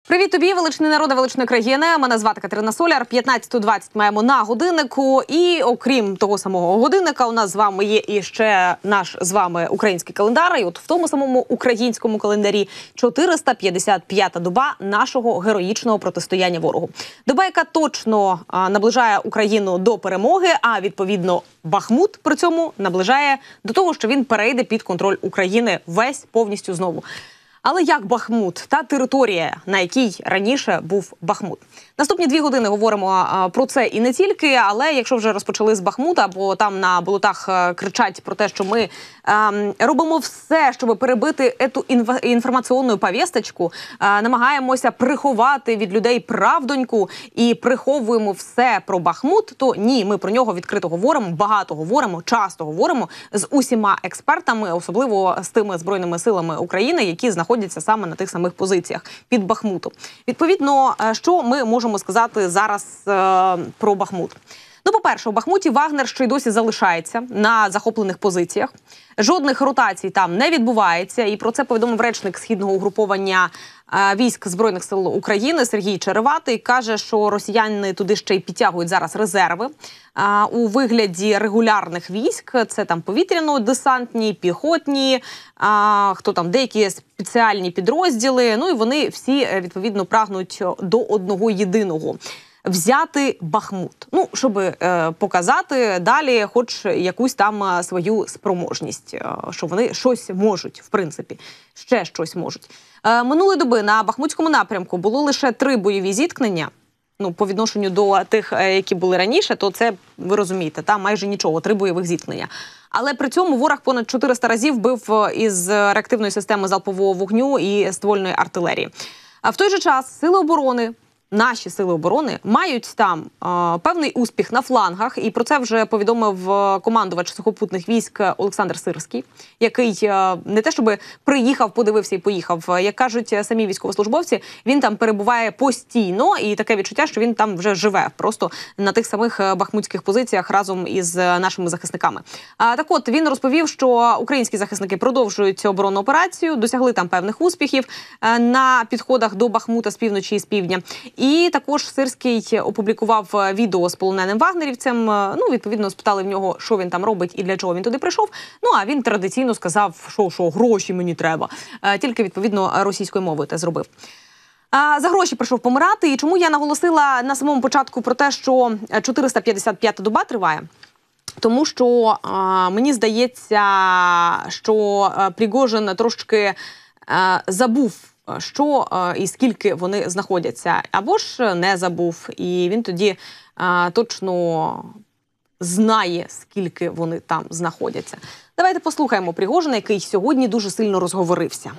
Привіт тобі, величний народе, величної країни. Мене звати Катерина Соляр. 15:20 маємо на годиннику. І окрім того самого годинника, у нас з вами є і ще наш з вами український календар. І от в тому самому українському календарі 455-та доба нашого героїчного протистояння ворогу. Доба, яка точно наближає Україну до перемоги, а відповідно Бахмут при цьому наближає до того, що він перейде під контроль України весь повністю знову. Але як Бахмут, та територія, на якій раніше був Бахмут? Наступні 2 години говоримо про це і не тільки, але якщо вже розпочали з Бахмута, бо там на болотах кричать про те, що ми робимо все, щоб перебити ету інформаційну повісточку, намагаємося приховати від людей правдоньку і приховуємо все про Бахмут, то ні, ми про нього відкрито говоримо, багато говоримо, часто говоримо з усіма експертами, особливо з тими Збройними силами України, які знаходяться саме на тих самих позиціях під Бахмутом. Відповідно, що ми можемо сказати зараз про Бахмут? Ну, по-перше, у Бахмуті Вагнер ще й досі залишається на захоплених позиціях. Жодних ротацій там не відбувається. І про це повідомив речник східного угруповання військ Збройних сил України Сергій Череватий. Каже, що росіяни туди ще й підтягують зараз резерви у вигляді регулярних військ. Це там повітряно-десантні, піхотні, хто там, деякі спеціальні підрозділи. Ну і вони всі, відповідно, прагнуть до одного єдиного – взяти Бахмут. Ну, щоб показати далі хоч якусь там свою спроможність, що вони щось можуть, в принципі, ще щось можуть. Минулої доби на Бахмутському напрямку було лише 3 бойові зіткнення. Ну, по відношенню до тих, які були раніше, то це, ви розумієте, там майже нічого, 3 бойових зіткнення. Але при цьому ворог понад 400 разів бив із реактивної системи залпового вогню і ствольної артилерії. А в той же час сили оборони, наші сили оборони мають там певний успіх на флангах, і про це вже повідомив командувач сухопутних військ Олександр Сирський, який не те, щоб приїхав, подивився і поїхав. Як кажуть самі військовослужбовці, він там перебуває постійно, і таке відчуття, що він там вже живе, просто на тих самих бахмутських позиціях разом із нашими захисниками. Так от, він розповів, що українські захисники продовжують цю оборонну операцію, досягли там певних успіхів на підходах до Бахмута з півночі і з півдня. І також Сирський опублікував відео з полоненим вагнерівцем. Ну, відповідно, спитали в нього, що він там робить і для чого він туди прийшов. Ну, а він традиційно сказав, що гроші мені треба. Тільки, відповідно, російською мовою те зробив. За гроші прийшов помирати. І чому я наголосила на самому початку про те, що 455-та доба триває? Тому що мені здається, що Пригожин трошки забув, що і скільки вони знаходяться. Або ж не забув. І він тоді точно знає, скільки вони там знаходяться. Давайте послухаємо Пригожина, який сьогодні дуже сильно розговорився.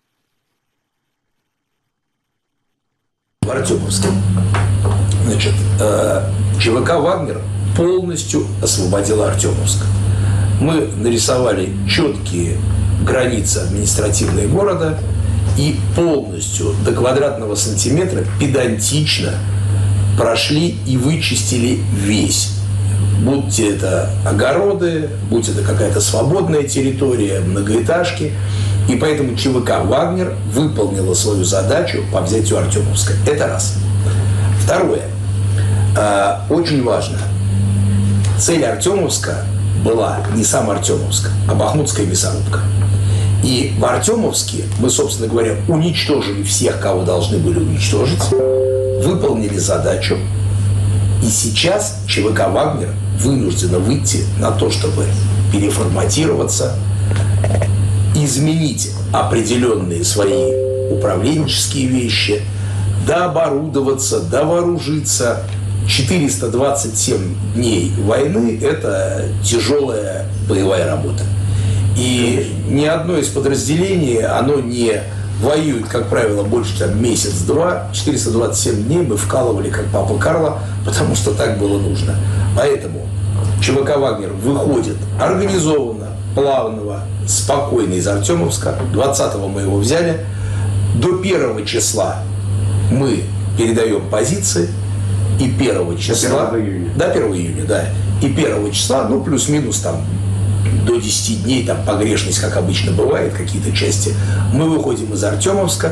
В Артемовске, значит, ЧВК «Вагнер» полностью освободила Артемовск. Мы нарисовали четкие границы административные города и полностью до квадратного сантиметра педантично прошли и вычистили весь. Будь это огороды, будь это какая-то свободная территория, многоэтажки. И поэтому ЧВК «Вагнер» выполнила свою задачу по взятию Артемовска. Это раз. Второе. Очень важно. Цель Артемовска была не сам Артемовск, а Бахмутская мясорубка. И в Артемовске мы, собственно говоря, уничтожили всех, кого должны были уничтожить, выполнили задачу. И сейчас ЧВК «Вагнер» вынуждена выйти на то, чтобы переформатироваться, изменить определенные свои управленческие вещи, дооборудоваться, довооружиться. 427 дней войны – это тяжелая боевая работа. И ни одно из подразделений, оно не воюет, как правило, больше там месяц-два. 427 дней мы вкалывали, как папа Карло, потому что так было нужно. Поэтому ЧВК «Вагнер» выходит организованно, плавного, спокойно из Артемовска. 20-го мы его взяли. До 1 числа мы передаем позиции. И 1 числа... До 1 июня. До 1 июня, да. И 1 числа, ну, плюс-минус там до 10 дней, там погрешность, как обычно бывает, какие-то части. Мы выходим из Артемовска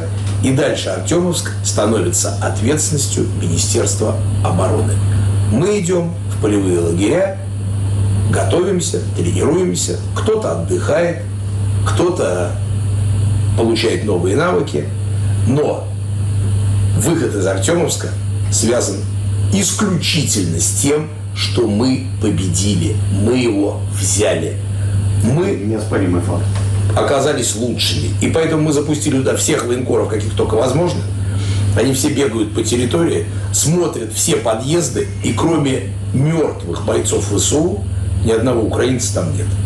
И дальше Артемовск становится ответственностью Министерства обороны. Мы идем в полевые лагеря, готовимся, тренируемся, кто-то отдыхает, кто-то получает новые навыки, но выход из Артемовска связан исключительно с тем, что мы победили, мы его взяли. Мы Неоспоримый факт. оказались лучшими. И поэтому мы запустили туда всех военкоров, каких только возможно. Они все бегают по территории, смотрят все подъезды, и кроме мертвых бойцов ВСУ, ни одного украинца там нет.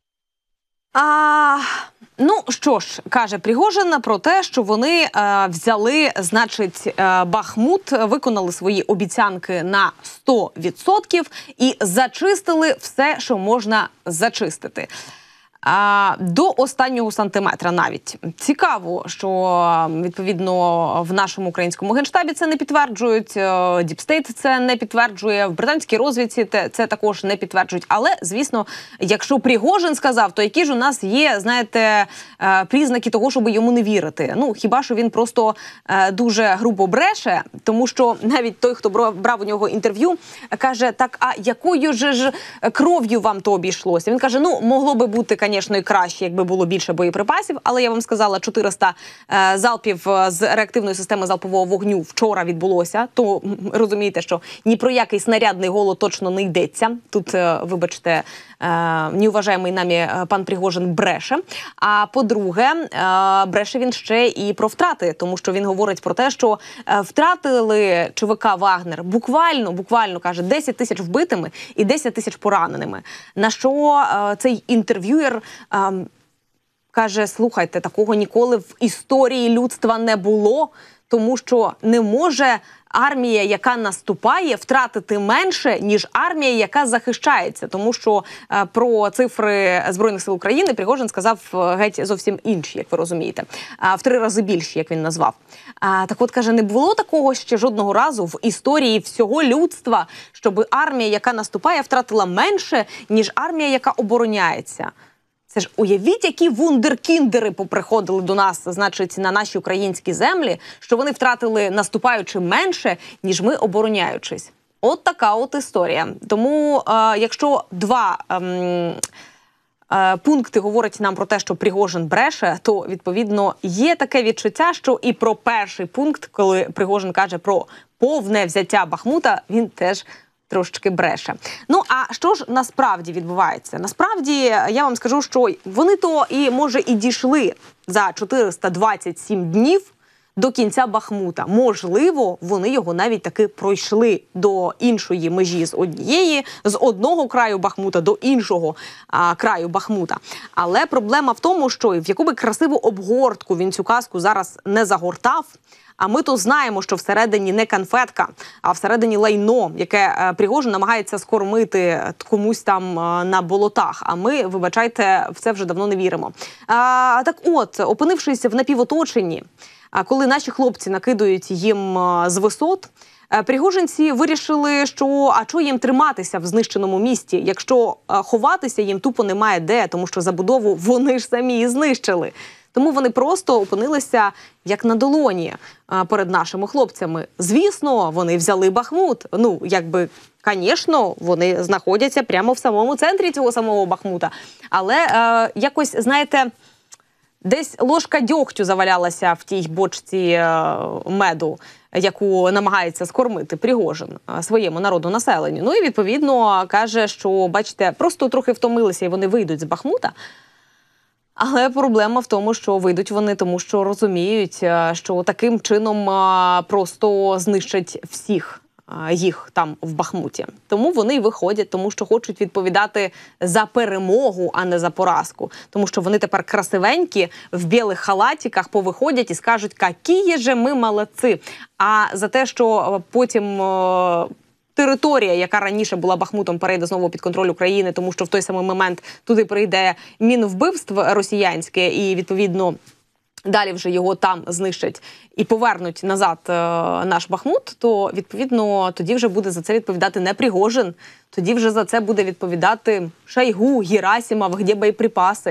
Ну, що ж, каже Пригожин про те, що вони взяли, значить, Бахмут, виконали свої обіцянки на 100% і зачистили все, що можна зачистити. До останнього сантиметра навіть. Цікаво, що, відповідно, в нашому українському генштабі це не підтверджують, Діпстейт це не підтверджує, в британській розвідці це також не підтверджують. Але, звісно, якщо Пригожин сказав, то які ж у нас є, знаєте, признаки того, щоб йому не вірити? Ну, хіба що він просто дуже грубо бреше, тому що навіть той, хто брав у нього інтерв'ю, каже, так, а якою ж кров'ю вам то обійшлося? Він каже, ну, могло би бути, звісно, і краще, якби було більше боєприпасів, але я вам сказала, 400 залпів з реактивної системи залпового вогню вчора відбулося, то розумієте, що ні про який снарядний голод точно не йдеться. Тут, вибачте, неуважаємий нами пан Пригожин бреше. А по-друге, бреше він ще і про втрати, тому що він говорить про те, що втратили ЧВК «Вагнер» буквально, каже, 10 тисяч вбитими і 10 тисяч пораненими. На що цей інтерв'юєр каже, слухайте, такого ніколи в історії людства не було, тому що не може армія, яка наступає, втратити менше, ніж армія, яка захищається. Тому що про цифри Збройних сил України Пригожин сказав геть зовсім інші, як ви розумієте. В 3 рази більші, як він назвав. Так от, каже, не було такого ще жодного разу в історії всього людства, щоб армія, яка наступає, втратила менше, ніж армія, яка обороняється. Це ж уявіть, які вундеркіндери поприходили до нас, значить, на наші українські землі, що вони втратили, наступаючи, менше, ніж ми, обороняючись. От така от історія. Тому, якщо два пункти говорять нам про те, що Пригожин бреше, то, відповідно, є таке відчуття, що і про перший пункт, коли Пригожин каже про повне взяття Бахмута, він теж трошечки бреше. Ну, а що ж насправді відбувається? Насправді, я вам скажу, що вони то і, може, і дійшли за 427 днів до кінця Бахмута. Можливо, вони його навіть таки пройшли до іншої межі з одного краю Бахмута до іншого краю Бахмута. Але проблема в тому, що в яку би красиву обгортку він цю казку зараз не загортав, а ми то знаємо, що всередині не конфетка, а всередині лайно, яке Пригожин намагається скормити комусь там на болотах. А ми, вибачайте, в це вже давно не віримо. Так от, опинившись в напівоточенні, коли наші хлопці накидують їм з висот, пригожинці вирішили, що їм триматися в знищеному місті, якщо ховатися їм тупо немає де, тому що забудову вони ж самі і знищили. Тому вони просто опинилися як на долоні перед нашими хлопцями. Звісно, вони взяли Бахмут. Ну, якби, звісно, вони знаходяться прямо в самому центрі цього самого Бахмута. Але якось, знаєте, десь ложка дьогтю завалялася в тій бочці меду, яку намагається скормити Пригожин своєму народу, населенню. Ну і, відповідно, каже, що, бачите, просто трохи втомилися і вони вийдуть з Бахмута. Але проблема в тому, що вийдуть вони, тому що розуміють, що таким чином просто знищать всіх їх там в Бахмуті. Тому вони й виходять, тому що хочуть відповідати за перемогу, а не за поразку. Тому що вони тепер красивенькі, в білих халатиках повиходять і скажуть, які же ми молодці. А за те, що потім територія, яка раніше була Бахмутом, перейде знову під контроль України, тому що в той самий момент туди прийде мінвбивство росіянське і, відповідно, далі вже його там знищать і повернуть назад наш Бахмут, то, відповідно, тоді вже буде за це відповідати не Пригожин, тоді вже за це буде відповідати Шойгу, Герасимов, де боєприпаси.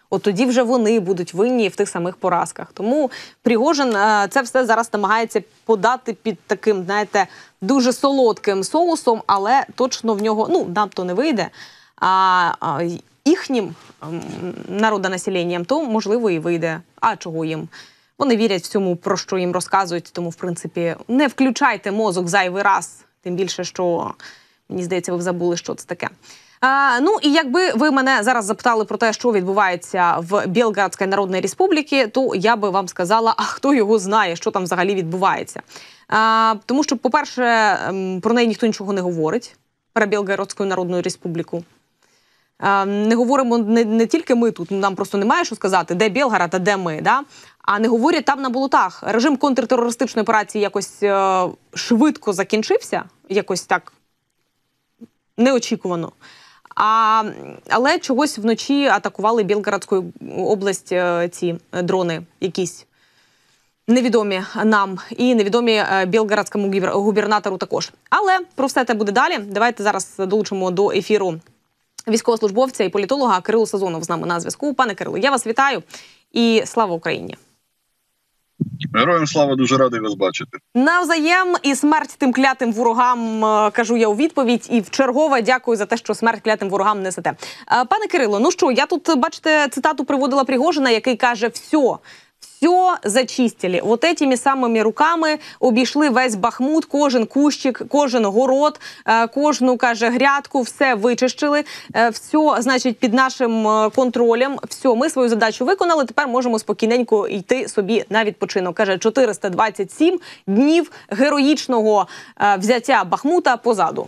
от тоді вже вони будуть винні в тих самих поразках. Тому Пригожин це все зараз намагається подати під таким, знаєте, дуже солодким соусом, але точно в нього, нам то не вийде, а їхнім народонаселенням то, можливо, і вийде. А чого їм? Вони вірять в цьому, про що їм розказують, тому, в принципі, не включайте мозок зайвий раз, тим більше, що, мені здається, ви забули, що це таке. І якби ви мене зараз запитали про те, що відбувається в Білгородській Народній Республіці, то я би вам сказала, а хто його знає, що там взагалі відбувається. Тому що, по-перше, про неї ніхто нічого не говорить, про Білгородську Народну Республіку. Не говоримо не тільки ми тут, нам просто немає що сказати, де Білгород, а де ми, да? А не говорять там на болотах. Режим контртерористичної операції якось швидко закінчився, якось так неочікувано. Але чогось вночі атакували Білгородську область ці дрони якісь невідомі нам і невідомі білгородському губернатору також. Але про все це буде далі. Давайте зараз долучимо до ефіру військовослужбовця і політолога Кирило Сазонов з нами на зв'язку. Пане Кирило, я вас вітаю і слава Україні! Героям слава, дуже радий вас бачити. Навзаєм, і смерть тим клятим ворогам, кажу я у відповідь, і вчергове дякую за те, що смерть клятим ворогам несете. Пане Кирило, я тут, бачите, цитату приводила Пригожина, який каже: все зачистили. Вот этими самими руками обійшли весь Бахмут, кожен кущик, кожен город, кожну, каже, грядку, все вичищили, все, значить, під нашим контролем, все, ми свою задачу виконали, тепер можемо спокійненько йти собі на відпочинок. Каже, 427 днів героїчного взяття Бахмута позаду.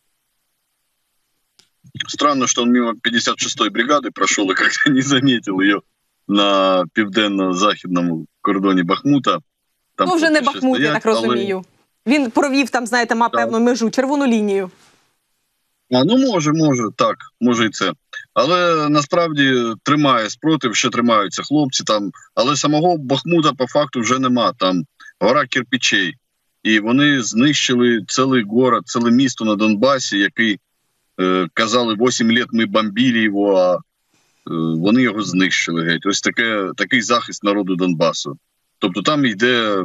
Странно, что он мимо 56-й бригады прошел и как-то не заметил ее на південно-західному кордоні Бахмута. Там вже не Бахмут, я так розумію. Він провів там, знаєте, певну межу, червону лінію. Може і це. Але насправді тримає спротив, ще тримаються хлопці там. Але самого Бахмута по факту вже нема. Там гора кирпичей. І вони знищили цілий город, ціле місто на Донбасі, який, казали, 8 років ми бомбили його, а вони його знищили геть. Ось такий захист народу Донбасу. Тобто там йде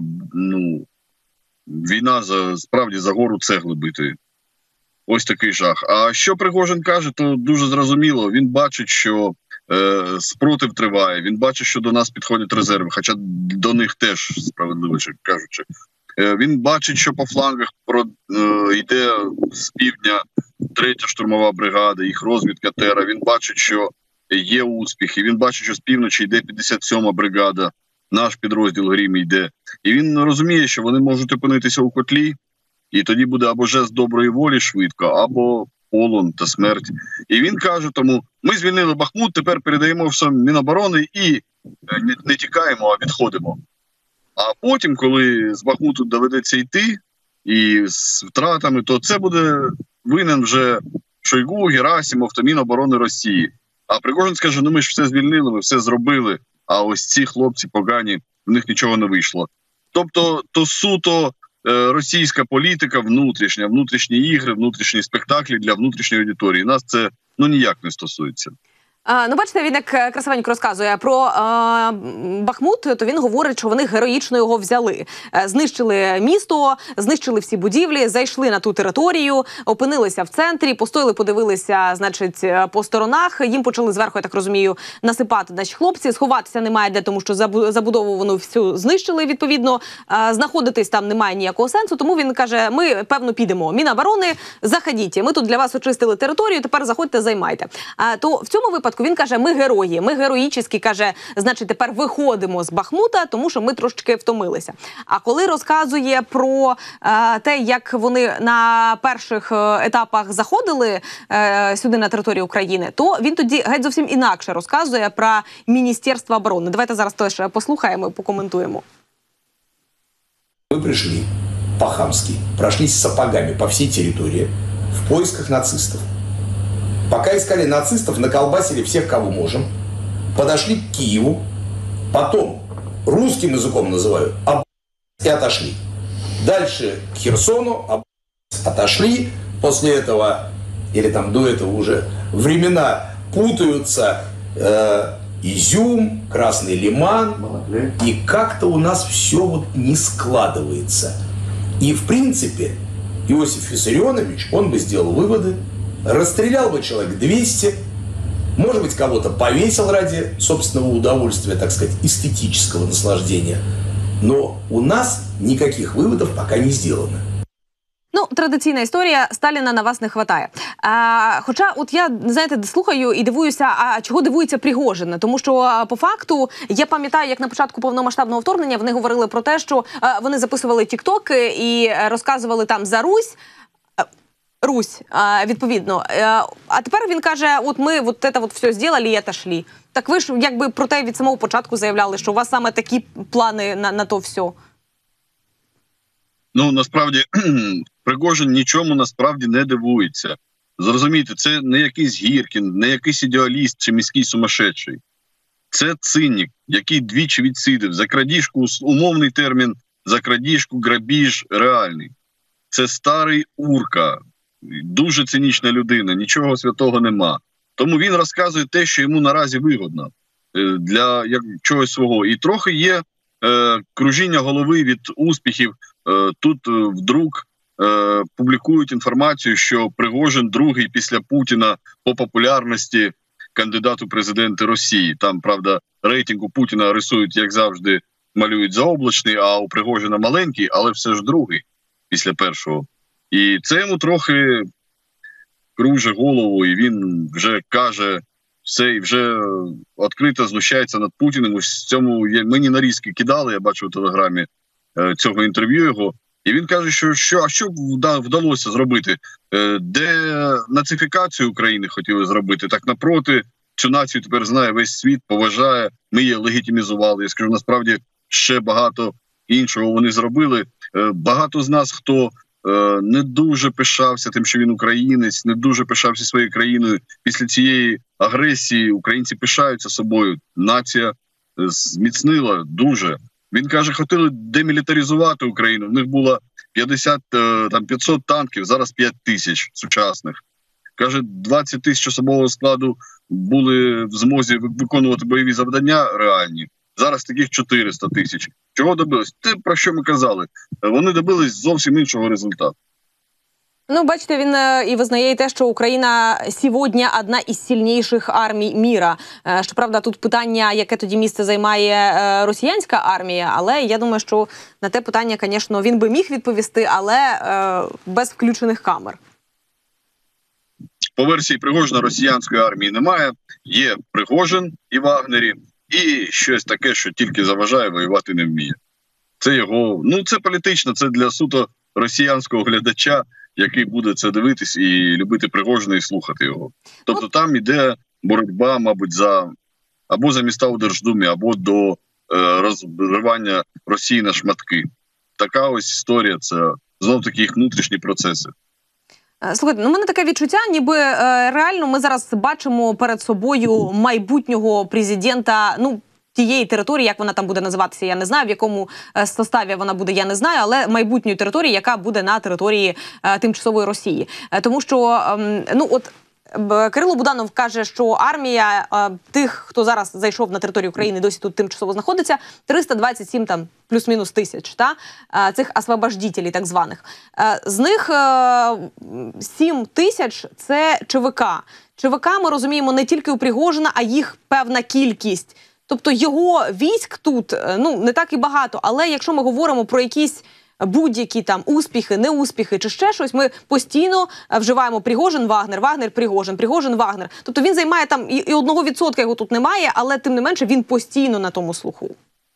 війна справді за гору цегли битої. Ось такий жах. А що Пригожин каже, то дуже зрозуміло. Він бачить, що спротив триває, він бачить, що до нас підходять резерви, хоча до них теж, справедливіше кажучи. Він бачить, що по флангах йде з півдня 3-я штурмова бригада, їх розвідка ТЕРа. Він бачить, що є успіхи. Він бачить, що з півночі йде 57-ма бригада, наш підрозділ Грім йде. І він розуміє, що вони можуть опинитися у котлі, і тоді буде або жест доброї волі швидко, або полон та смерть. І він каже тому: ми звільнили Бахмут, тепер передаємо все Міноборони і не тікаємо, а відходимо. А потім, коли з Бахмуту доведеться йти, і з втратами, то це буде винен вже Шойгу, Герасимов та Міноборони Росії. А Пригожин скаже: ми ж все звільнили, ми все зробили, а ось ці хлопці погані, в них нічого не вийшло. Тобто, то суто російська політика внутрішні ігри, внутрішні спектаклі для внутрішньої аудиторії. Нас це ніяк не стосується. Бачите, він як красивенько розказує про Бахмут, то він говорить, що вони героїчно його взяли. Знищили місто, знищили всі будівлі, зайшли на ту територію, опинилися в центрі, постояли, подивилися, значить, по сторонах. Їм почали зверху, я так розумію, насипати наші хлопці. Сховатися немає де, тому що забудову вони всю знищили, відповідно. Знаходитись там немає ніякого сенсу, тому він каже: ми, певно, підемо. Міноборони, заходіть, ми тут для вас очистили територію, тепер заходьте, займайте. То в цьому випадку він каже: ми герої, ми героїчні, каже, значить, тепер виходимо з Бахмута, тому що ми трошки втомилися. А коли розказує про те, як вони на перших етапах заходили сюди на територію України, то він тоді геть зовсім інакше розказує про Міністерство оборони. Давайте зараз теж послухаємо і покоментуємо. Мы пришли по-хамски, прошлись сапогами по всей территории в поисках нацистов. Пока искали нацистов, наколбасили всех, кого можем. Подошли к Киеву. Потом, русским языком называю, и отошли. Дальше к Херсону, отошли. После этого, или там до этого уже, времена путаются. Изюм, Красный Лиман, и как-то у нас все вот не складывается. И, в принципе, Иосиф Виссарионович, он бы сделал выводы, расстрелял бы человек 200, может быть, кого-то повесил ради собственного удовольствия, так сказать, эстетического наслаждения. Но у нас никаких выводов пока не сделано. Ну, традиційна історія, Сталіна на вас не хватає. Хоча, от я, знаєте, слухаю і дивуюся, а чого дивується Пригожин? Тому що, по факту, я пам'ятаю, як на початку повномасштабного вторгнення вони говорили про те, що вони записували тіктоки і розказували там за Русь, відповідно. А тепер він каже, от ми вот это вот все зробили і отошли. Так ви ж якби про те від самого початку заявляли, що у вас саме такі плани на то все. Ну, насправді, Пригожин нічому насправді не дивується. Зрозумійте, це не якийсь Гіркін, не якийсь ідеаліст чи міський сумасшедший. Це цинік, який двічі відсидів за крадіжку, умовний термін, за крадіжку, грабіж реальний. Це старий урка, дуже цинічна людина, нічого святого нема. Тому він розказує те, що йому наразі вигодно для чогось свого. І трохи є кружіння голови від успіхів. Тут вдруг публікують інформацію, що Пригожин другий після Путіна по популярності кандидат у президенти Росії. Там, правда, рейтинг у Путіна рисують, як завжди, малюють заоблачний, а у Пригожина маленький, але все ж другий після першого. І це йому трохи круже голову, і він вже каже все, і вже відкрито знущається над Путіним. Ось цьому мені нарізки кидали, я бачу у телеграмі цього інтерв'ю його. І він каже, що вдалося зробити? Денацифікацію України хотіли зробити. Так напроти, цю націю тепер знає весь світ, поважає, ми її легітимізували. Я скажу, насправді, ще багато іншого вони зробили. Багато з нас, хто не дуже пишався тим, що він українець, не дуже пишався своєю країною. Після цієї агресії українці пишаються собою. Нація зміцнила дуже. Він каже, хотіли демілітаризувати Україну. В них було 500 танків, зараз 5 тисяч сучасних. Каже, 20 тисяч особового складу були в змозі виконувати бойові завдання реальні. Зараз таких 400 тисяч. Чого добились? Те, про що ми казали. Вони добились зовсім іншого результату. Ну, бачите, він і визнає те, що Україна сьогодні одна із сильніших армій міра. Щоправда, тут питання, яке тоді місце займає росіянська армія, але я думаю, що на те питання, звісно, він би міг відповісти, але без включених камер. По версії Пригожина росіянської армії немає. Є Пригожин і Вагнері, і щось таке, що тільки заважає, воювати не вміє. Це його, це політично, це для суто росіянського глядача, який буде це дивитись і любити Пригожина і слухати його. Тобто там іде боротьба, мабуть, або за міста у Держдумі, або до розривання Росії на шматки. Така ось історія, це знов-таки їх внутрішні процеси. Слухайте, у мене таке відчуття, ніби реально ми зараз бачимо перед собою майбутнього президента, тієї території, як вона там буде називатися, я не знаю, в якому составі вона буде, я не знаю, але майбутньої території, яка буде на території тимчасової Росії. Тому що, Кирило Буданов каже, що армія тих, хто зараз зайшов на територію України, досі тут тимчасово знаходиться, 327 там плюс-мінус тисяч, цих освобождітелів так званих. З них 7 тисяч – це ЧВК. ЧВК, ми розуміємо, не тільки у Пригожина, а їх певна кількість. Тобто його військ тут, не так і багато, але якщо ми говоримо про якісь будь-які там успіхи, неуспіхи чи ще щось, ми постійно вживаємо Пригожин, Вагнер, Вагнер, Пригожин, Пригожин, Вагнер. Тобто він займає там і 1% його тут немає, але тим не менше він постійно на тому слуху.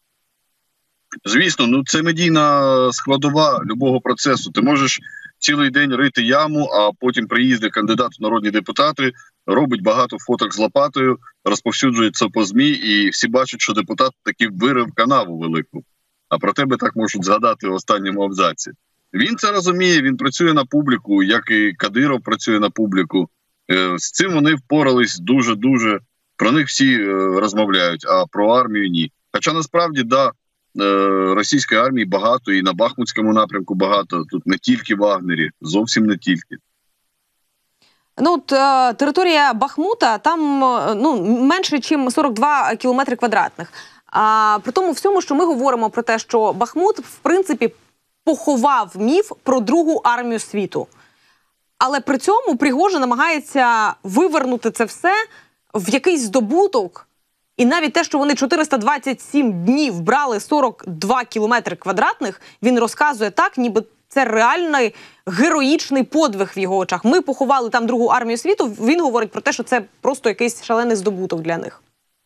Звісно, це медійна складова любого процесу. Ти можеш цілий день рити яму, а потім приїздить кандидат у народні депутати, робить багато фоток з лопатою, розповсюджує це по ЗМІ, і всі бачать, що депутат таки вирив канаву велику. А про тебе так можуть згадати в останньому абзаці. Він це розуміє, він працює на публіку, як і Кадиров працює на публіку. З цим вони впорались дуже-дуже. Про них всі розмовляють, а про армію ні. Хоча насправді, російської армії багато, і на Бахмутському напрямку багато. Тут не тільки Вагнері, зовсім не тільки. Ну, от, територія Бахмута, там менше, ніж 42 кілометри квадратних. А при тому всьому, що ми говоримо про те, що Бахмут, в принципі, поховав міф про Другу армію світу. Але при цьому Пригожин намагається вивернути це все в якийсь здобуток. І навіть те, що вони 427 днів брали 42 кілометри квадратних, він розказує так, ніби це реальний героїчний подвиг в його очах. Ми поховали там Другу армію світу, він говорить про те, що це просто якийсь шалений здобуток для них.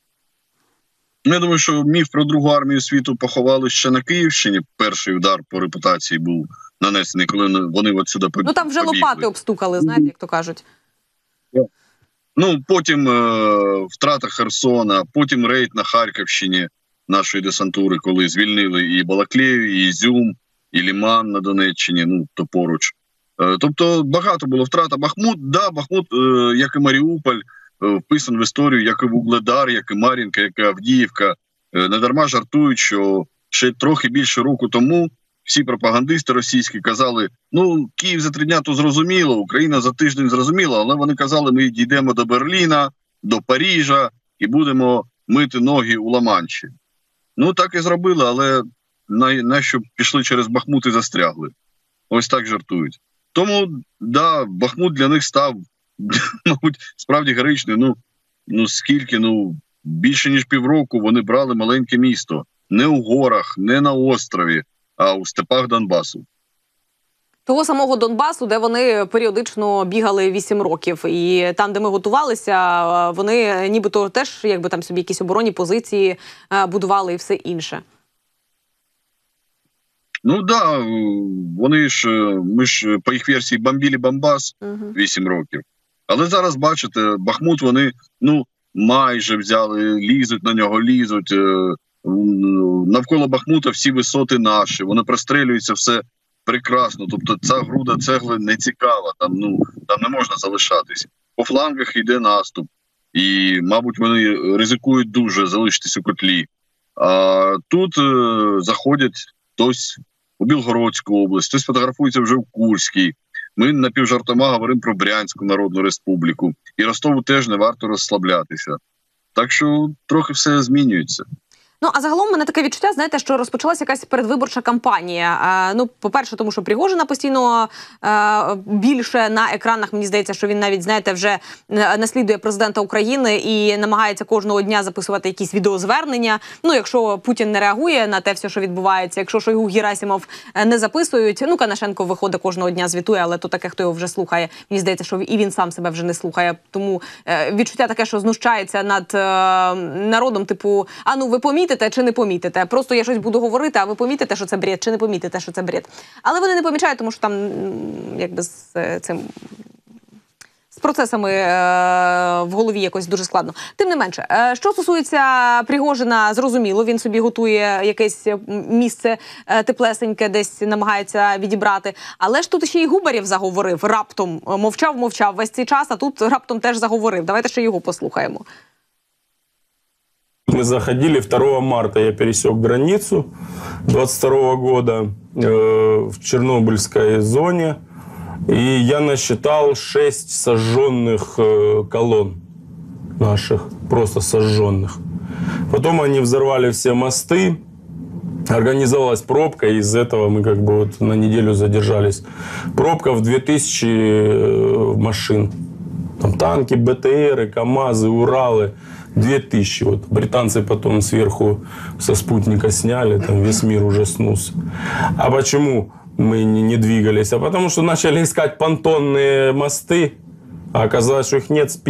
Я думаю, що міф про Другу армію світу поховали ще на Київщині. Перший удар по репутації був нанесений, коли вони отсюди побігли. Ну там вже лопати обстукали, знаєте, як то кажуть. Ну, потім втрата Херсона, потім рейд на Харківщині нашої десантури, коли звільнили і Балаклею, і Ізюм, і Ліман на Донеччині, ну, то поруч. Тобто багато було втрат. Бахмут, як і Маріуполь, вписан в історію, як і Вугледар, як і Мар'їнка, як і Авдіївка. Недарма жартують, що ще трохи більше року тому всі пропагандисти російські казали, ну, Київ за 3 дня то зрозуміло, Україна за тиждень зрозуміло, але вони казали, ми дійдемо до Берліна, до Парижа і будемо мити ноги у Ла-Манші. Ну, так і зробили, але нащо пішли через Бахмут і застрягли. Ось так жартують. Тому, да, Бахмут для них став, мабуть, справді героїчний. Скільки, більше ніж півроку вони брали маленьке місто. Не у горах, не на острові, а у степах Донбасу. Того самого Донбасу, де вони періодично бігали 8 років. І там, де ми готувалися, вони нібито теж, якби там собі якісь оборонні позиції будували і все інше. Ну да, ми ж по їх версії бомбили Донбас 8 років. Але зараз, бачите, Бахмут вони, майже взяли, лізуть на нього, лізуть. Навколо Бахмута всі висоти наші, вони прострілюються, все прекрасно. Тобто ця груда цегли не цікава, там не можна залишатись. По флангах йде наступ. І, мабуть, вони ризикують дуже залишитись у котлі. А тут заходять хтось у Білгородську область, хтось фотографується вже в Курській. Ми напівжартома говоримо про Брянську Народну Республіку. І Ростову теж не варто розслаблятися. Так що трохи все змінюється. Ну, а загалом в мене таке відчуття, знаєте, що розпочалася якась передвиборча кампанія. По-перше, тому що Пригожина постійно більше на екранах, мені здається, що він навіть, знаєте, вже наслідує президента України і намагається кожного дня записувати якісь відеозвернення. Ну, якщо Путін не реагує на те все, що відбувається, якщо Шойгу, Герасимов не записують, Конашенко виходить кожного дня, звітує, але то таке, хто його вже слухає. Мені здається, що і він сам себе вже не слухає. Тому відчуття таке, що знущається над народом, типу, ви помітите чи не помітите. Просто я щось буду говорити, а ви помітите, що це бред, чи не помітите, що це бред. Але вони не помічають, тому що там якби з процесами в голові якось дуже складно. Тим не менше, що стосується Пригожина, зрозуміло, він собі готує якесь місце теплесеньке, десь намагається відібрати. Але ж тут ще й Губарєв заговорив раптом. Мовчав весь цей час, а тут раптом теж заговорив. Давайте ще його послухаємо. Мы заходили 2 марта, я пересек границу 22 года в Чернобыльской зоне, и я насчитал 6 сожженных колонн наших, просто сожженных. Потом они взорвали все мосты, организовалась пробка, и из этого мы на неделю задержались. Пробка в 2000 машин. Там танки, БТРы, КАМАЗы, Уралы. 2000. Британцы потом сверху со спутника сняли, там весь мир ужаснулся. А почему мы не двигались? А потому что начали искать понтонные мосты, а оказалось, что их нет,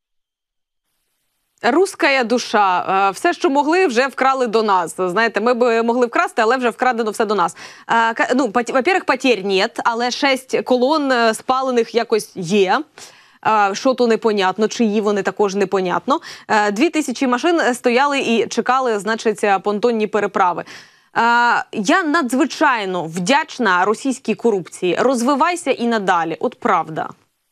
Русская душа. Все, що могли, вже вкрали до нас. Знаєте, ми б могли вкрасти, але вже вкрадено все до нас. Во-первых, потерь нет, але 6 колон спалених якось є. Що то непонятно, чиї вони також непонятно. 2000 машин стояли і чекали, значить, понтонні переправи. Я надзвичайно вдячна російській корупції. Розвивайся і надалі. От правда.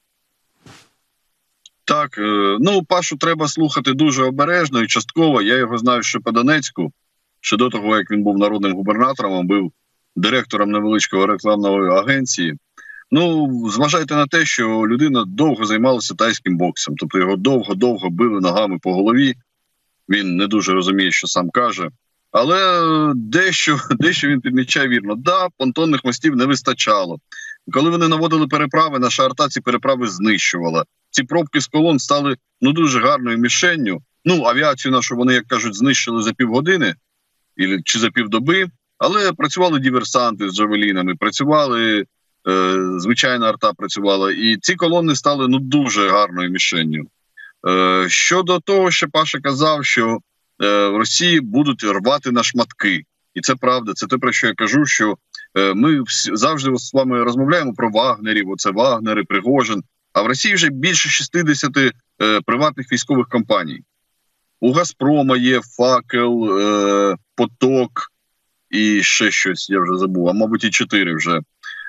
Так, Пашу треба слухати дуже обережно і частково. Я його знаю ще по Донецьку. Ще до того, як він був народним губернатором, був директором невеличкої рекламної агенції. Ну, зважайте на те, що людина довго займалася тайським боксом, тобто його довго-довго били ногами по голові, він не дуже розуміє, що сам каже. Але дещо він підмічає вірно. Да, понтонних мостів не вистачало. Коли вони наводили переправи, наша арта ці переправи знищувала. Ці пробки з колон стали дуже гарною мішенню. Ну, авіацію нашу вони, як кажуть, знищили за півгодини чи за півдоби, але працювали диверсанти з джавелінами, працювали, звичайна арта працювала. І ці колони стали дуже гарною мішенню. Щодо того, що Паша казав, що в Росії будуть рвати на шматки. І це правда, це те, про що я кажу, що ми завжди з вами розмовляємо про Вагнерів, оце Вагнери, Пригожин, а в Росії вже більше 60 приватних військових компаній. У Газпрома є Факел, Поток і ще щось, я вже забув, а мабуть і 4 вже.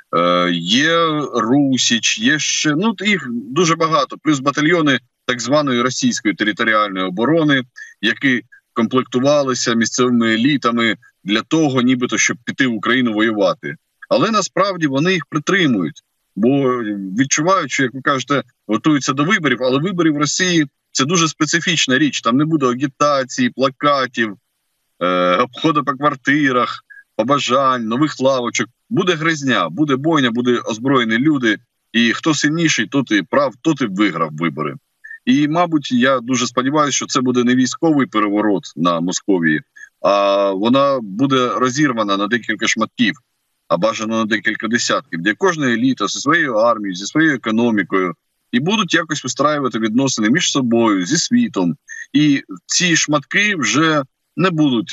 Є Русіч, є ще, їх дуже багато, плюс батальйони так званої російської територіальної оборони, які комплектувалися місцевими елітами для того, нібито, щоб піти в Україну воювати. Але насправді вони їх притримують, бо відчувають, що, як ви кажете, готуються до виборів, але вибори в Росії – це дуже специфічна річ. Там не буде агітації, плакатів, обходу по квартирах, побажань, нових лавочок. Буде гризня, буде бойня, буде озброєні люди, і хто сильніший, тот і прав, тот і виграв вибори. І, мабуть, я дуже сподіваюся, що це буде не військовий переворот на Московії, а вона буде розірвана на декілька шматків, а бажано на декілька десятків, де кожна еліта зі своєю армією, зі своєю економікою, і будуть якось вистраювати відносини між собою, зі світом. І ці шматки вже не будуть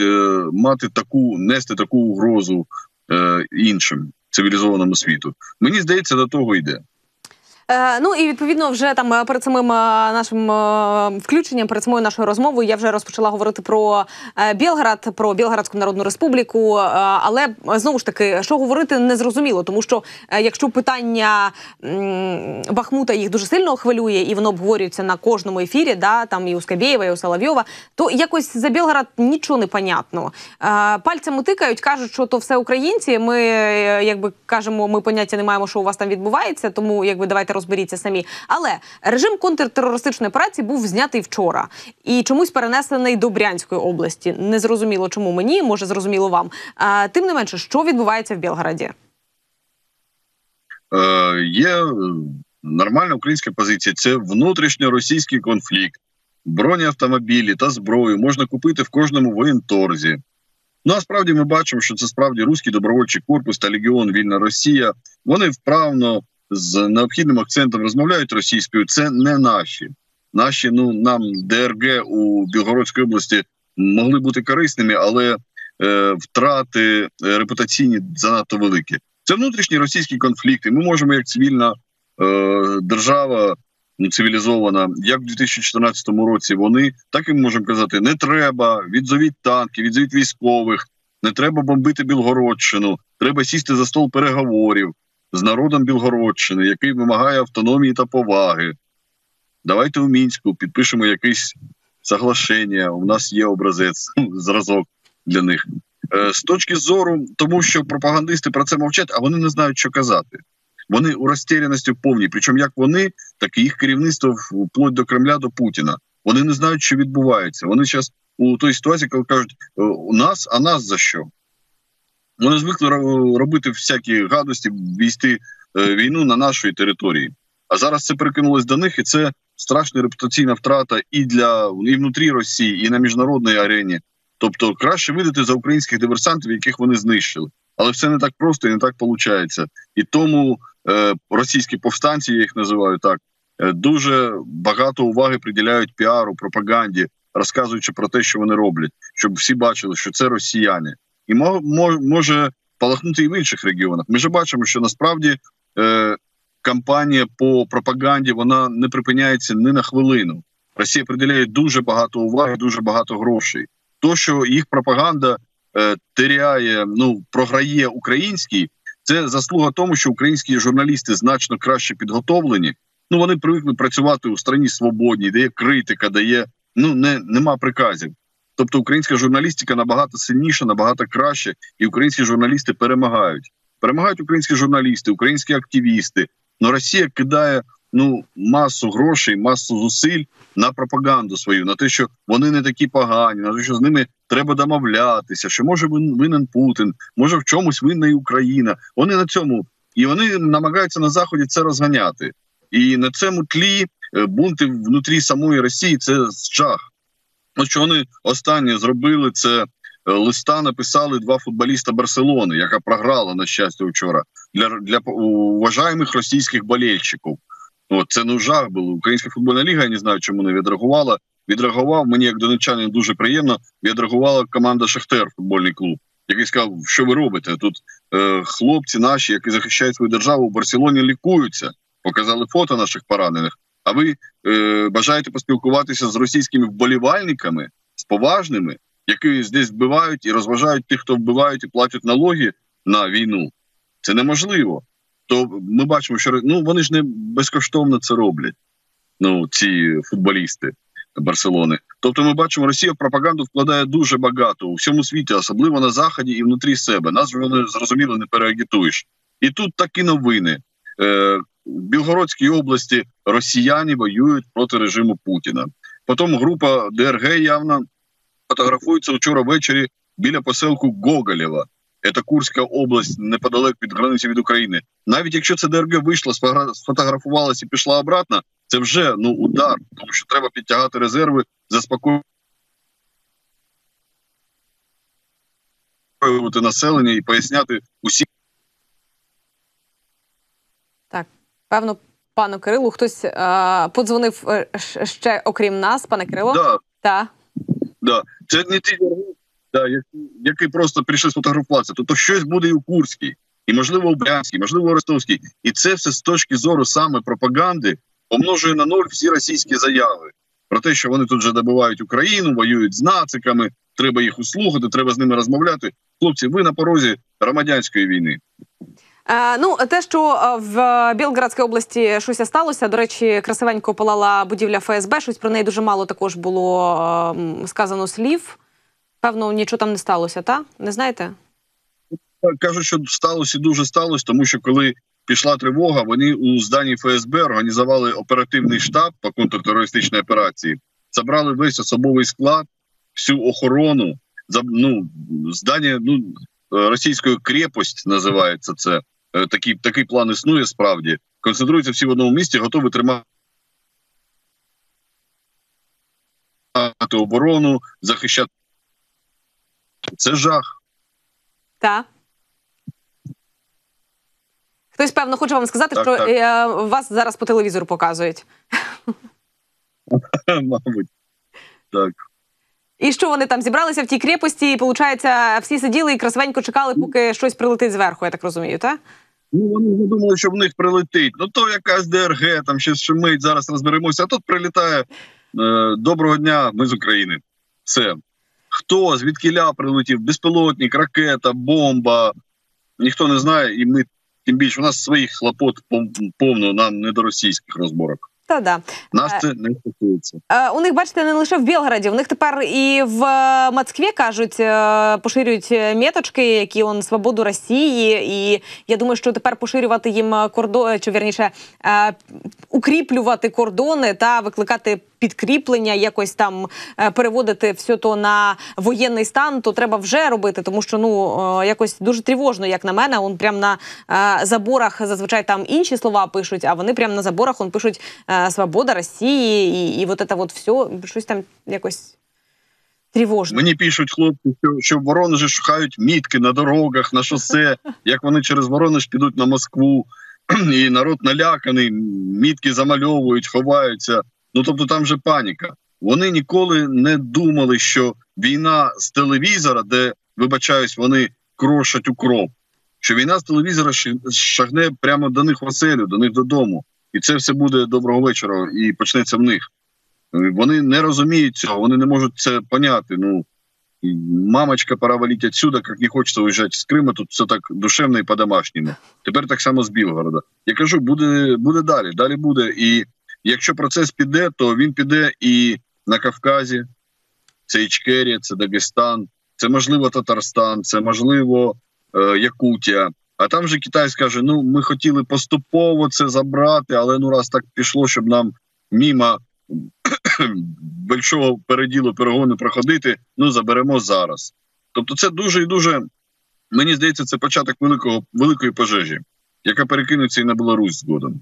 нести таку угрозу іншим цивілізованому світу. Мені здається, до того йде. Ну і відповідно вже там перед самим нашим включенням, перед самою нашою розмовою я вже розпочала говорити про Білград, про Білградську Народну Республіку, але знову ж таки, що говорити незрозуміло, тому що якщо питання Бахмута їх дуже сильно хвилює і воно обговорюється на кожному ефірі, там і у Скабєєва, і у Соловйова, то якось за Білград нічого не понятно. Пальцями тикають, кажуть, що то все українці, ми якби кажемо, ми поняття не маємо, що у вас там відбувається, тому якби давайте розберіться самі. Але режим контртерористичної операції був знятий вчора і чомусь перенесений до Брянської області. Незрозуміло чому мені, може зрозуміло вам. Тим не менше, що відбувається в Білграді? Є нормальна українська позиція. Це внутрішньоросійський конфлікт. Бронеавтомобілі та зброю можна купити в кожному воєнторзі. Насправді ми бачимо, що це справді Руський добровольчий корпус та Легіон Вільна Росія. Вони вправно з необхідним акцентом розмовляють російською. Це не наші. Наші, нам ДРГ у Білгородській області могли бути корисними, але втрати репутаційні занадто великі. Це внутрішній російський конфлікт, і ми можемо як цивільна держава, цивілізована, як в 2014 році вони, так і ми можемо казати, не треба, відзовіть танки, відзовіть військових, не треба бомбити Білгородщину, треба сісти за стол переговорів з народом Білгородщини, який вимагає автономії та поваги. Давайте у Мінську підпишемо якесь соглашення, у нас є образець, зразок для них. З точки зору, тому що пропагандисти про це мовчать, а вони не знають, що казати. Вони у розтеряності повній, причому як вони, так і їх керівництво вплоть до Кремля, до Путіна. Вони не знають, що відбувається. Вони зараз у той ситуації, коли кажуть, у нас, а нас за що? Вони звикли робити всякі гадості, вести війну на нашій території. А зараз це перекинулось до них, і це страшна репутаційна втрата і внутрі Росії, і на міжнародній арені. Тобто краще видати за українських диверсантів, яких вони знищили. Але все не так просто і не так виходить. І тому російські повстанці, я їх називаю так, дуже багато уваги приділяють піару, пропаганді, розказуючи про те, що вони роблять, щоб всі бачили, що це росіяни. І може палахнути і в інших регіонах. Ми ж бачимо, що насправді кампанія по пропаганді, вона не припиняється ні на хвилину. Росія приділяє дуже багато уваги, дуже багато грошей. То, що їх пропаганда програє український, це заслуга тому, що українські журналісти значно краще підготовлені. Вони привикли працювати у країні свободній, де є критика, де є, нема приказів. Тобто українська журналістика набагато сильніша, набагато краще, і українські журналісти перемагають. перемагають українські журналісти, українські активісти. Но Росія кидає масу грошей, масу зусиль на пропаганду свою, на те, що вони не такі погані, на те, що з ними треба домовлятися, що може винен Путін, може в чомусь винна і Україна. Вони на цьому, і вони намагаються на Заході це розганяти. І на цьому тлі бунти внутрі самої Росії – це жах. От що вони останнє зробили, це листа написали два футболіста Барселони, яка програла, на щастя, вчора, для уважаємих російських болельщиків. От, це жах був. Українська футбольна ліга, я не знаю, чому не відреагувала. Відреагував, мені як донеччанин дуже приємно, відреагувала команда «Шахтер», футбольний клуб, який сказав, що ви робите? Тут хлопці наші, які захищають свою державу, в Барселоні лікуються, показали фото наших поранених. А ви бажаєте поспілкуватися з російськими вболівальниками, з поважними, які здесь вбивають і розважають тих, хто вбивають і платять налоги на війну? Це неможливо. То ми бачимо, що вони ж не безкоштовно це роблять, ці футболісти Барселони. Тобто ми бачимо, Росія в пропаганду вкладає дуже багато у всьому світі, особливо на Заході і внутрі себе. Нас вже, зрозуміло, не переагітуєш. І тут такі новини. В Білгородській області росіяни воюють проти режиму Путіна. Потім група ДРГ явно фотографується вчора ввечері біля поселку Гоголєва. Це Курська область, неподалек від границі від України. Навіть якщо це ДРГ вийшла, сфотографувалася і пішла обратно, це вже удар, тому що треба підтягати резерви, заспокоювати населення і поясняти усім. Так, певно, пану Кирилу хтось подзвонив ще окрім нас, пане Кирило? Да. Так. Да. Це не ті які просто прийшли сфотографуватися. Тобто щось буде і у Курській, і можливо у Брянській, можливо у Ростовській. І це все з точки зору саме пропаганди помножує на ноль всі російські заяви. Про те, що вони тут вже добивають Україну, воюють з нациками, треба їх услухати, треба з ними розмовляти. Хлопці, ви на порозі громадянської війни. Те, що в Білгородській області щось сталося, до речі, красивенько палала будівля ФСБ, щось про неї дуже мало також було сказано слів. Певно, нічого там не сталося, так? Не знаєте? Кажуть, що сталося і дуже сталося, тому що коли пішла тривога, вони у зданні ФСБ організували оперативний штаб по контртерористичній операції, забрали весь особовий склад, всю охорону, здання, російської крепость називається це, такий план існує справді, концентруються всі в одному місці, готові тримати оборону, захищати. Це жах. Так. Хтось, певно, хоче вам сказати, що вас зараз по телевізору показують. Мабуть. Так. І що вони там зібралися в тій крепості, і, виходить, всі сиділи і красивенько чекали, поки щось прилетить зверху, я так розумію, так? Вони не думали, що в них прилетить. То якась ДРГ, там щось шумить, зараз розберемося. А тут прилітає доброго дня, ми з України. Все. Хто, звідкіля прилетів, безпілотник, ракета, бомба, ніхто не знає, і ми, тим більше, у нас своїх хлопот повно, нам не до російських розборок. Та-да. Нас це не стосується. У них, бачите, не лише в Білгороді, у них тепер і в Москві, кажуть, поширюють меточки, які свободу Росії, і я думаю, що тепер поширювати їм кордони, чи вірніше, укріплювати кордони та викликати підкріплення, якось там переводити все то на воєнний стан, то треба вже робити, тому що, якось дуже тривожно, як на мене, прям на заборах зазвичай там інші слова пишуть, а вони прям на заборах пишуть «Свобода Росії» і от це от все, щось там якось тривожно. Мені пишуть хлопці, що в Воронежі шукають мітки на дорогах, на шосе, як вони через Воронеж підуть на Москву, і народ наляканий, мітки замальовують, ховаються. Тобто там вже паніка. Вони ніколи не думали, що війна з телевізора, де, вибачаюсь, вони крошать укроп, що війна з телевізора шагне прямо до них в оселю, до них додому. І це все буде доброго вечора і почнеться в них. Вони не розуміють цього, вони не можуть це поняти. Мамочка, пора валити отсюда, як не хочеться виїжджати з Криму, тут все так душевно і по-домашньому. Тепер так само з Білгорода. Я кажу, буде далі, далі буде. І якщо процес піде, то він піде і на Кавказі, це Ічкерія, це Дагестан, це, можливо, Татарстан, це, можливо, Якутія. А там же Китай скаже, ну, ми хотіли поступово це забрати, але ну раз так пішло, щоб нам мимо большого переділу перегону проходити, ну, заберемо зараз. Тобто це дуже і дуже, мені здається, це початок великої пожежі, яка перекинеться і на Білорусь згодом.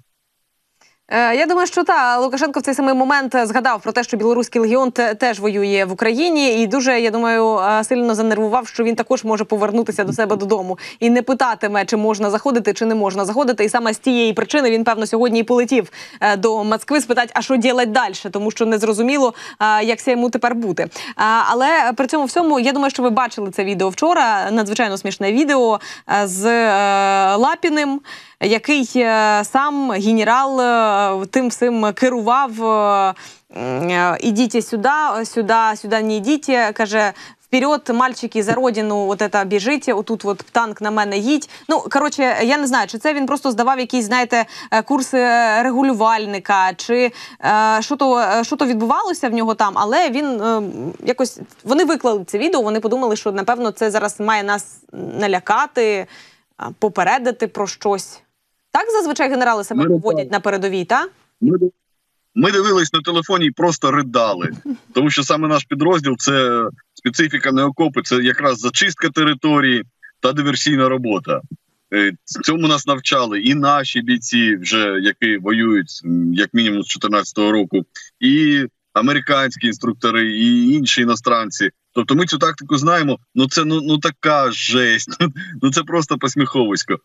Я думаю, що Лукашенко в цей самий момент згадав про те, що Білоруський легіон теж воює в Україні, і дуже, я думаю, сильно занервував, що він також може повернутися до себе додому і не питатиме, чи можна заходити, чи не можна заходити. І саме з тієї причини він, певно, сьогодні і полетів до Москви спитати, а що робити далі, тому що не зрозуміло, як це йому тепер бути. Але при цьому всьому, я думаю, що ви бачили це відео вчора, надзвичайно смішне відео з Лапіним, який сам генерал тим всім керував. «Ідіть сюди, не йдіть», каже, «Вперед, мальчики, за родину, от это біжите, отут от танк на мене їдь». Ну, коротше, я не знаю, чи це він просто здавав якісь, знаєте, курси регулювальника, чи що то відбувалося в нього там, але він якось, вони виклали це відео, вони подумали, що, напевно, це зараз має нас налякати, попередити про щось. Так зазвичай генерали себе поводять на передовій, так? Ми дивились на телефоні і просто ридали. Тому що саме наш підрозділ – це специфіка не окопи, це якраз зачистка території та диверсійна робота. Цьому нас навчали і наші бійці, вже які воюють як мінімум з 2014 року, і американські інструктори, і інші іностранці. Тобто ми цю тактику знаємо, ну це ну така жесть, ну це просто посміховисько.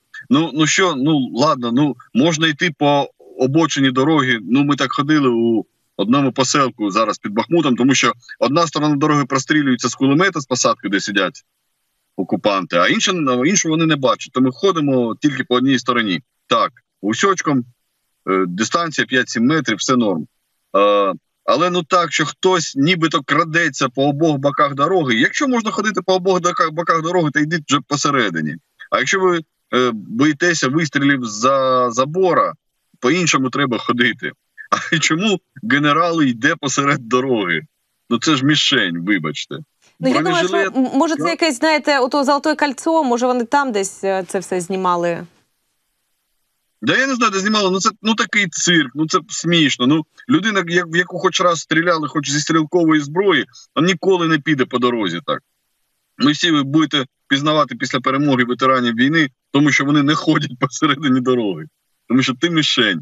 Ладно, можна йти по обочині дороги, ну ми так ходили у одному поселку зараз під Бахмутом, тому що одна сторона дороги прострілюється з кулемета, з посадки, де сидять окупанти, а іншу вони не бачать, то ми ходимо тільки по одній стороні. Так, гусьочком, дистанція 5-7 метрів, все норм. Але ну так, що хтось нібито крадеться по обох боках дороги. Якщо можна ходити по обох боках дороги, то йдіть вже посередині. А якщо ви боїтеся вистрілів з забора, по-іншому треба ходити. А чому генерал йде посеред дороги? Ну це ж мішень, вибачте. Ну я думаю, що може це якесь, знаєте, ото Золоте кольцо, може вони там десь це все знімали? Да я не знаю, де знімали, це такий цирк, це смішно. Людина, в яку хоч раз стріляли, хоч зі стрілкової зброї, ніколи не піде по дорозі так. Ми всі ви будете пізнавати після перемоги ветеранів війни, тому що вони не ходять посередині дороги. Тому що ти мішень.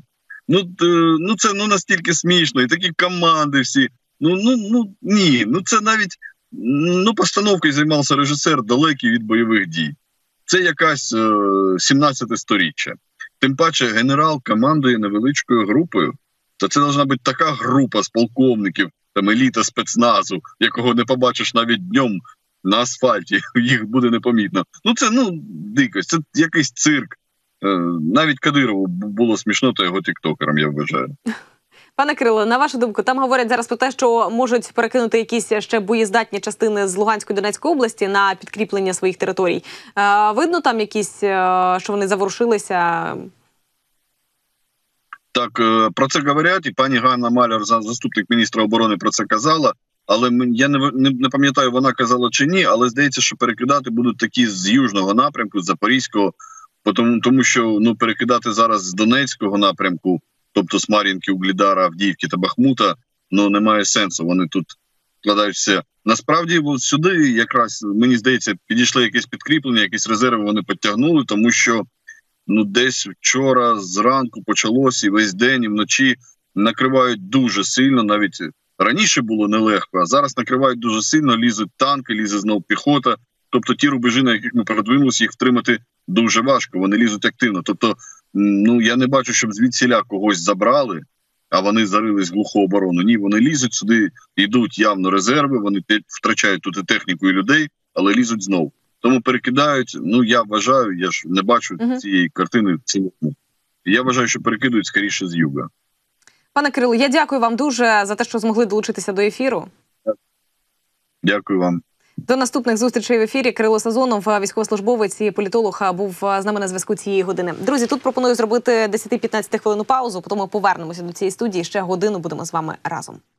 Це настільки смішно, і такі команди всі. Ні, це навіть постановкою займався режисер, далекий від бойових дій. Це якась 17 сторіччя. Тим паче генерал командує невеличкою групою. То це повинна бути така група з полковників, там еліта спецназу, якого не побачиш навіть днем на асфальті, їх буде непомітно. Це дикость, це якийсь цирк. Навіть Кадирову було смішно, то його тіктокером, я вважаю. Пане Кирило, на вашу думку, там говорять зараз про те, що можуть перекинути якісь ще боєздатні частини з Луганської, Донецької області на підкріплення своїх територій. Видно там якісь, що вони заворушилися? Так, про це говорять, і пані Ганна Маляр, заступник міністра оборони, про це казала. Але я не пам'ятаю, вона казала чи ні, але здається, що перекидати будуть такі з Южного напрямку, з Запорізького, тому що перекидати зараз з Донецького напрямку, тобто з Мар'їнки, Угледара, Авдіївки та Бахмута, немає сенсу, вони тут складають все. Насправді, сюди якраз, мені здається, підійшли якесь підкріплення, якісь резерви вони підтягнули, тому що десь вчора зранку почалося і весь день, і вночі накривають дуже сильно, навіть раніше було нелегко, а зараз накривають дуже сильно, лізуть танки, лізе знов піхота, тобто ті рубежі, на яких ми передвинулися, їх втримати дуже важко, вони лізуть активно. Тобто, я не бачу, щоб звідсіля когось забрали, а вони зарились в глуху оборону. Ні, вони лізуть сюди, йдуть явно резерви, вони втрачають тут і техніку, і людей, але лізуть знов. Тому перекидають, я вважаю, я ж не бачу цієї картини цілому. Я вважаю, що перекидують скоріше з юга. Пане Кирило, я дякую вам дуже за те, що змогли долучитися до ефіру. Дякую вам. До наступних зустрічей в ефірі. Кирило Сазонов, військовослужбовець і політолог, був з нами на зв'язку цієї години. Друзі, тут пропоную зробити 10-15 хвилину паузу, потім ми повернемося до цієї студії. Ще годину будемо з вами разом.